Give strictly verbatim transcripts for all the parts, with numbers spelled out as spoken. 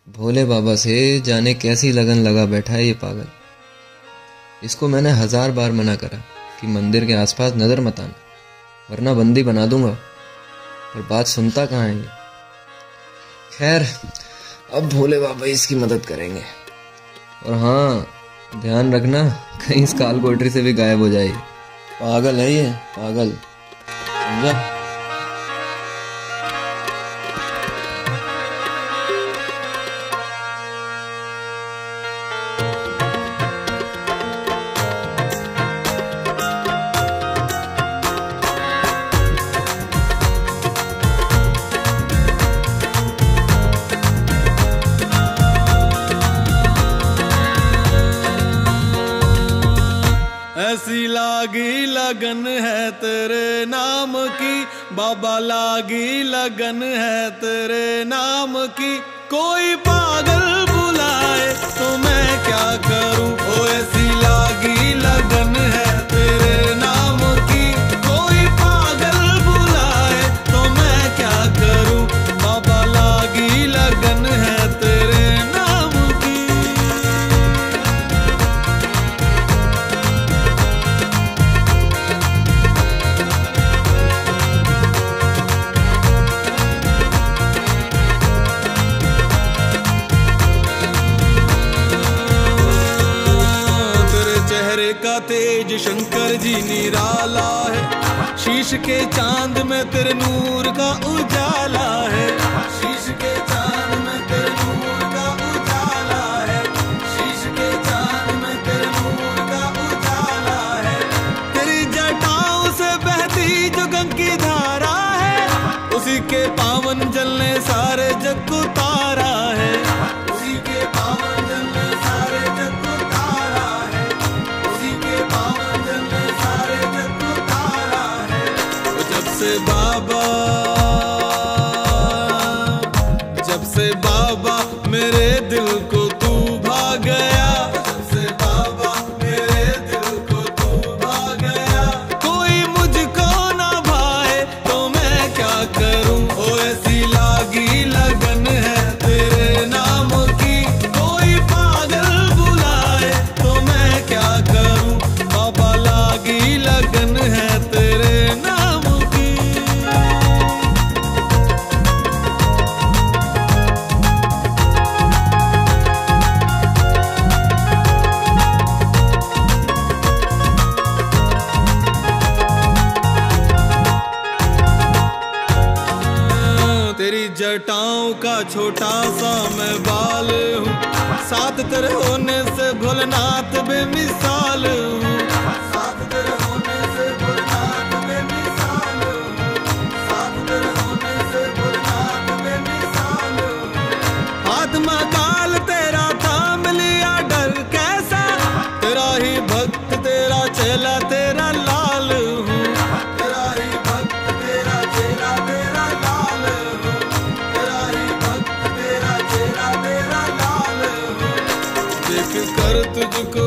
भोले बाबा से जाने कैसी लगन लगा बैठा है ये पागल। इसको मैंने हजार बार मना करा कि मंदिर के आसपास नजर मत आना, वरना बंदी बना दूंगा, पर बात सुनता कहाँ है ये। खैर, अब भोले बाबा इसकी मदद करेंगे। और हाँ, ध्यान रखना कहीं इस काल कोठरी से भी गायब हो जाए। पागल है ये, पागल, समझा? ऐसी लागी लगन है तेरे नाम की, बाबा लागी लगन है तेरे नाम की। कोई पागल बुलाए तो मैं क्या करूं, ओ ऐसी लागी लगन है तेरे नाम की। कोई पागल बुलाए तो मैं क्या करूं, बाबा लागी लगन है तेरे नाम की। का तेज शंकर जी निराला है, शीश के चांद में तेरे नूर का उजाला है। शीश के चांद में तेरे नूर का उजाला है, शीश के चांद में तेरे नूर का उजाला है। तेरी जटाओं से बहती जो गंगा की धारा है, उसी के पावन जल ने सारे जग को तारा है। उसी के पावन जल ने सारे जग को तारा है, उसी के पावन जल ने सारे जग को तारा है। जब से बाबा, जब से बाबा मेरे दिल को तू भा गया, जब से बाबा मेरे दिल को तू भा गया। कोई मुझको ना भाए तो मैं क्या करूं, ओ ऐसी लागी लगन है तेरे नाम की। कोई पागल बुलाए तो मैं क्या करूं, बाबा लागी लगन है तेरे नाम की। तेरी जटाओं का छोटा सा मैं बाल हूँ, साथ तेरे होने से भोलेनाथ बेमिसाल हूँ। साथ तेरे होने से भोलेनाथ बेमिसाल हूँ, साथ तेरे होने से भोलेनाथ बेमिसाल हूँ। हाथ में काल तेरा थाम लिया डर कैसा, तेरा ही भक्त तेरा चेला तेरा लाल हूँ। तेरा ही भक्त तेरा चेला तेरा लाल हूँ, तेरा ही भक्त तेरा चेला तेरा लाल हूँ। देख कर तुझको,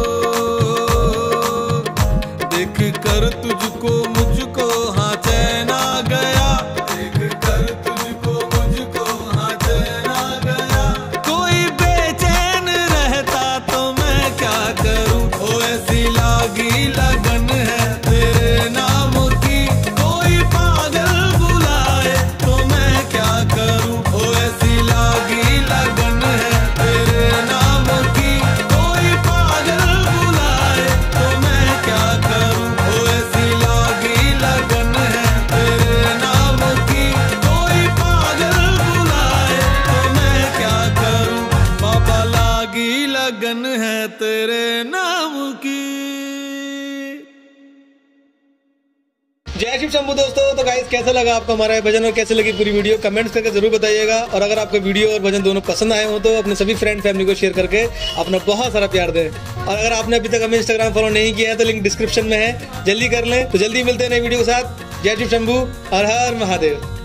देख कर तुझको मुझको हाँ चैन आ गया। देख कर तुझको मुझको हाँ चैन आ गया। कोई बेचैन रहता तो मैं क्या करूं, ओ ऐसी लागी लगन है तेरे नाम की। कोई पागल बुलाए तो मैं क्या करूं, ओ ऐसी लागी लगन है तेरे नाम की। कोई पागल बुलाए तो मैं क्या करूं, ओ ऐसी लागी लगन है तेरे नाम की। कोई पागल बुलाए तो मैं क्या करूं, बाबा लागी लगन है तेरे नाम की। जय शिव शंभू दोस्तों। तो गाइस, कैसा लगा आपको हमारा ये भजन और कैसे लगी पूरी वीडियो, कमेंट्स करके जरूर बताइएगा। और अगर आपको वीडियो और भजन दोनों पसंद आए हो तो अपने सभी फ्रेंड फैमिली को शेयर करके अपना बहुत सारा प्यार दें। और अगर आपने अभी तक हमें इंस्टाग्राम फॉलो नहीं किया है तो लिंक डिस्क्रिप्शन में है, जल्दी कर लें। तो जल्दी मिलते हैं नई वीडियो के साथ। जय शिव शंभू, हर हर महादेव।